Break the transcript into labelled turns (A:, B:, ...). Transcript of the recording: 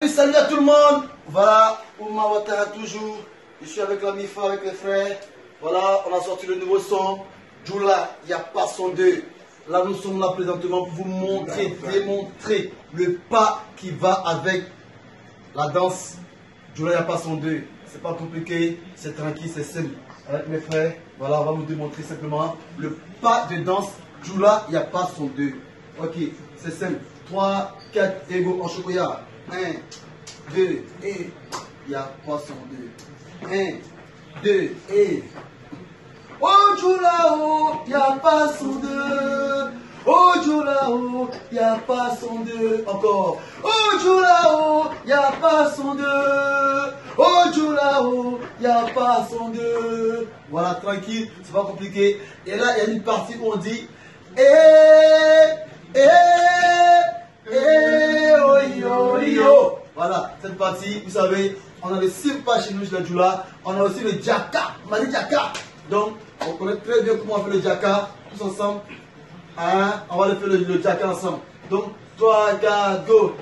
A: Salut à tout le monde. Voilà, Ouma Ouattara toujours. Je suis avec la MIFA, avec les frères. Voilà, on a sorti le nouveau son. Djoula, il n'y a pas son 2. Là, nous sommes là présentement pour vous montrer, démontrer le pas qui va avec la danse. Djoula, il n'y a pas son 2. C'est pas compliqué, c'est tranquille, c'est simple. Avec mes frères, voilà, on va vous démontrer simplement le pas de danse. Djoula, il n'y a pas son 2. Ok, c'est simple. 3, 4, et go en chocolat. 1, 2, et il n'y a pas son 2. 1, 2, et. Oh Djoula, oh, il n'y a pas son 2. Oh Djoula, oh, il n'y a pas son 2. Encore. Oh Djoula, oh, il n'y a pas son 2. Oh Djoula, oh, il n'y a pas son 2. Voilà, tranquille, c'est pas compliqué. Et là, il y a une partie où on dit oh yo yo. Voilà, cette partie, vous savez, on a le simpa chez nous, chez la Djoula. On a aussi le Djaka, Mali Djaka. Donc, on connaît très bien comment on fait le Djaka, tous ensemble. Hein? On va le faire le Djaka ensemble. Donc, 3, 4, go.